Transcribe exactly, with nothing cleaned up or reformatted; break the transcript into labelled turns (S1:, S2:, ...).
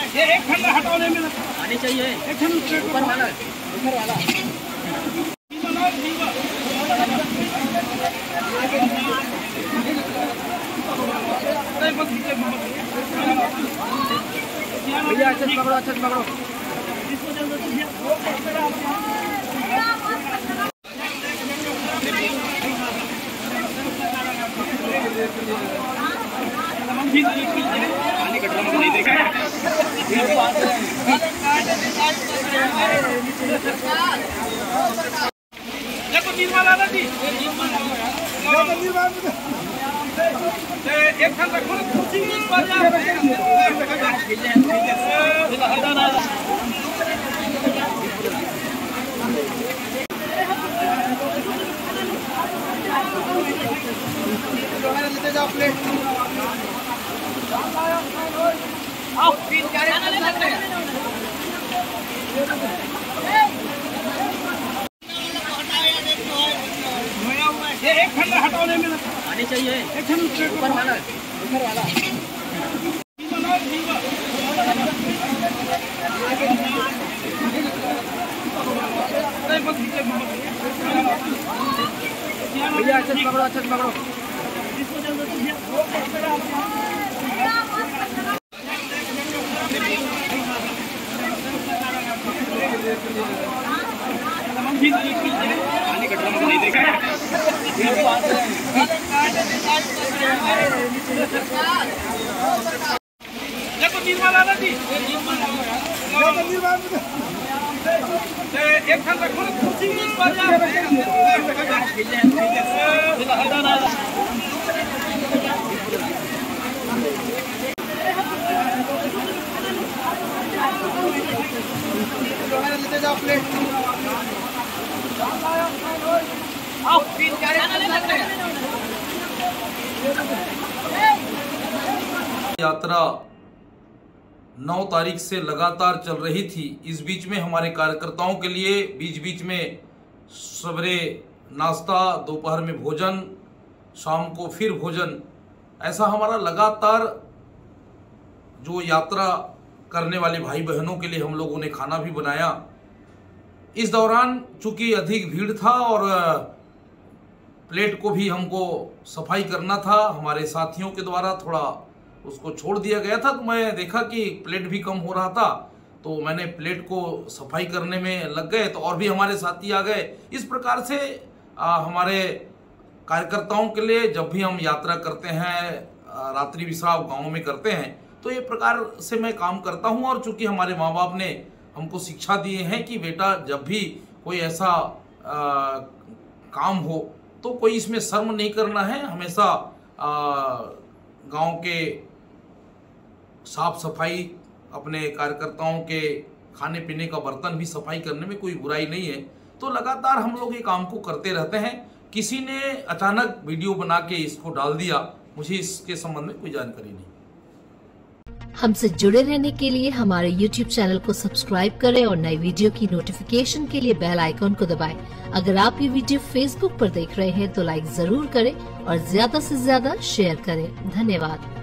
S1: ये एक खंड हटाने में
S2: आनी चाहिए।
S1: एक खंड
S2: ऊपर वाला ऊपर वाला भैया अच्छे से पकड़ो, अच्छे से पकड़ो।
S1: पानी कटरा में नहीं देखा देखो निर्मल आला जी एक खंड रखो ना कुर्सी इस बार लेते जाओ प्लेट आओ तीन चार ये एक खंड हटाने में
S2: आनी चाहिए।
S1: एक खंड
S2: ऊपर वाला ऊपर वाला भैया अच्छे से पकड़ो, अच्छे से पकड़ो।
S1: पानी कटरा में नहीं देखा देखो निर्मल आला जी एक खंड रखो ना कुर्सी इस बार लेते जाओ प्लेट आओ तीन चार
S3: यात्रा नौ तारीख से लगातार चल रही थी। इस बीच में हमारे कार्यकर्ताओं के लिए बीच बीच में सवेरे नाश्ता, दोपहर में भोजन, शाम को फिर भोजन, ऐसा हमारा लगातार जो यात्रा करने वाले भाई बहनों के लिए हम लोगों ने खाना भी बनाया। इस दौरान चूंकि अधिक भीड़ था और प्लेट को भी हमको सफाई करना था, हमारे साथियों के द्वारा थोड़ा उसको छोड़ दिया गया था, तो मैं देखा कि प्लेट भी कम हो रहा था, तो मैंने प्लेट को सफाई करने में लग गए, तो और भी हमारे साथी आ गए। इस प्रकार से आ, हमारे कार्यकर्ताओं के लिए जब भी हम यात्रा करते हैं, रात्रि विश्राम गाँव में करते हैं, तो ये प्रकार से मैं काम करता हूँ। और चूंकि हमारे माँ बाप ने हमको शिक्षा दिए हैं कि बेटा जब भी कोई ऐसा आ, काम हो तो कोई इसमें शर्म नहीं करना है, हमेशा गांव के साफ सफाई, अपने कार्यकर्ताओं के खाने पीने का बर्तन भी सफाई करने में कोई बुराई नहीं है। तो लगातार हम लोग ये काम को करते रहते हैं। किसी ने अचानक वीडियो बना के इसको डाल दिया, मुझे इसके संबंध में कोई जानकारी नहीं।
S4: हमसे जुड़े रहने के लिए हमारे यूट्यूब चैनल को सब्सक्राइब करें और नई वीडियो की नोटिफिकेशन के लिए बेल आइकॉन को दबाएं। अगर आप ये वीडियो फेसबुक पर देख रहे हैं तो लाइक जरूर करें और ज्यादा से ज्यादा शेयर करें। धन्यवाद।